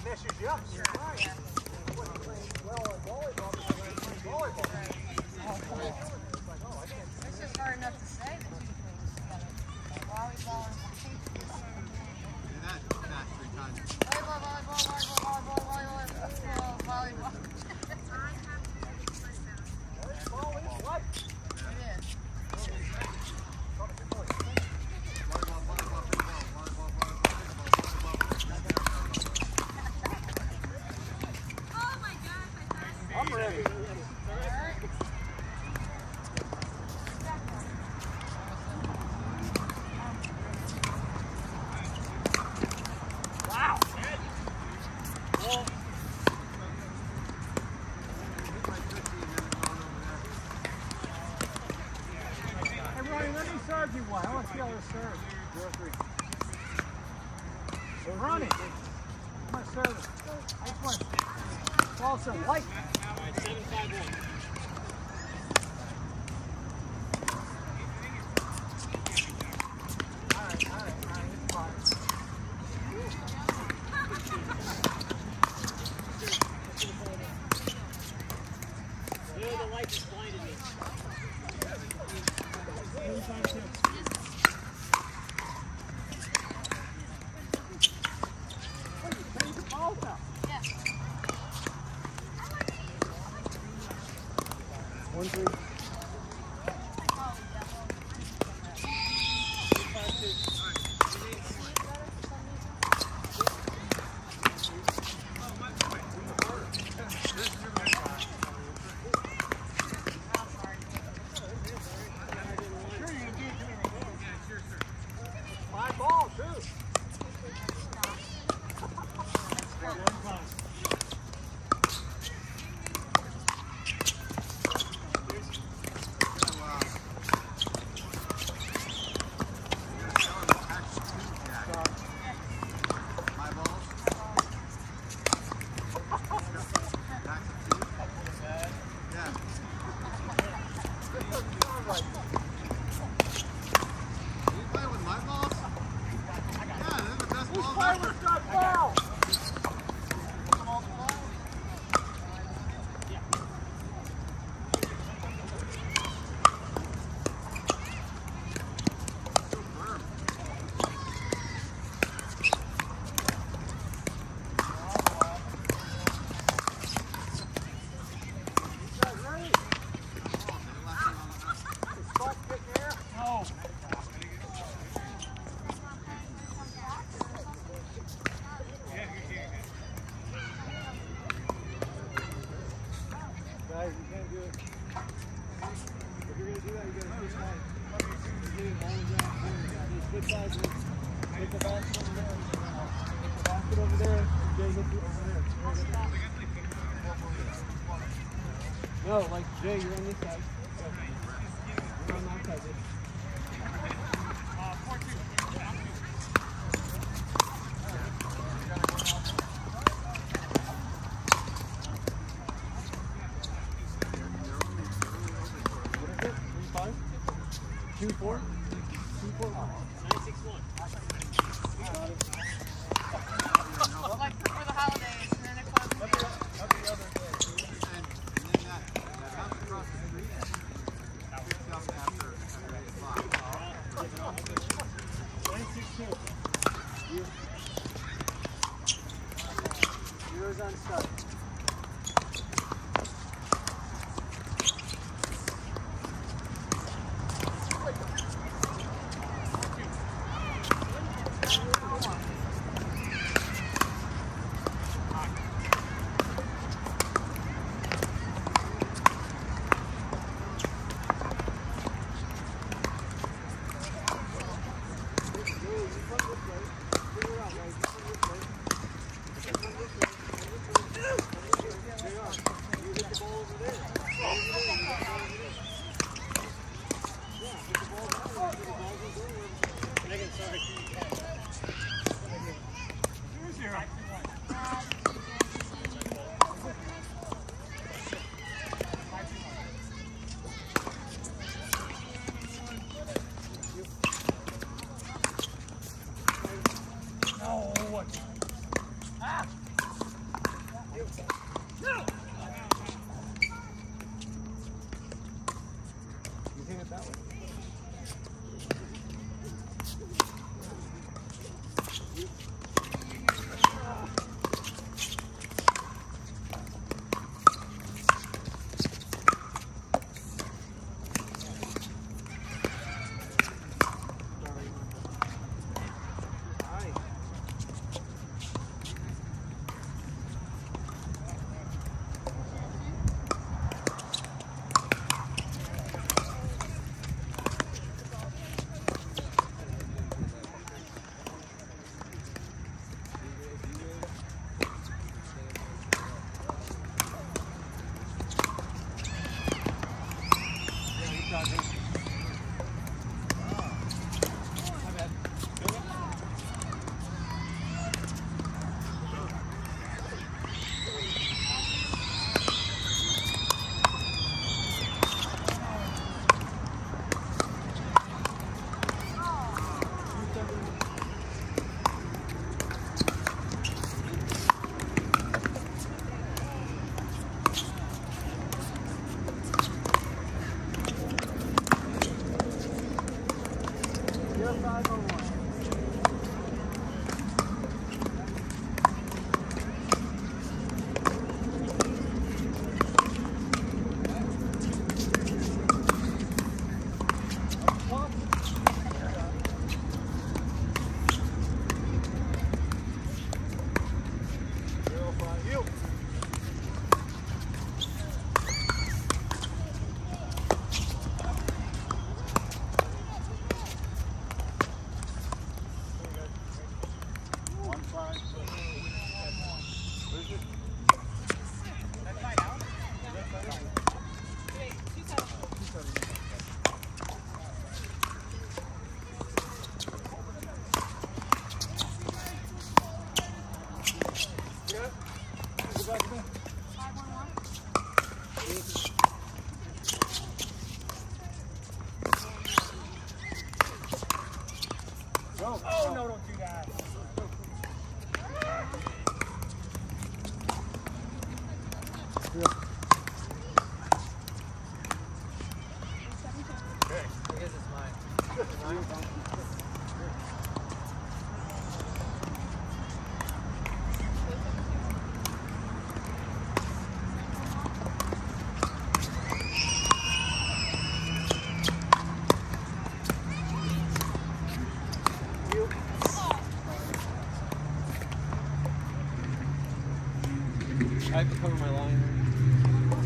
It's just hard enough to say the two things together. Volleyball and Do that 3 times. Volleyball. I'm ready. Wow. Hey, Ronnie, let me serve you one. I want to see how this serves. 0-3. Ronnie, I'm going to serve it. I just want to ball some light. All right, 7-5-1. The light just blinded me. Yeah. 1-3. My ball, too. Guys, you can't do it. If you're going to do that, you got to switch sides. You do it all the time. You switch sides. Take the basket over there. Take the basket over there. Jay, hit you over there. No, like Jay, you're on this side. You're on that side. 2-4? 2-4? 9-6-1. Like for the holidays, and then it closes. And then that bounce across the street picks up after 8 o'clock. 9-6-2. Zero's on start. Figure it out, guys. back to me? 511. Go. Oh, no, don't do that. Okay. I guess it's mine. I have to cover my line.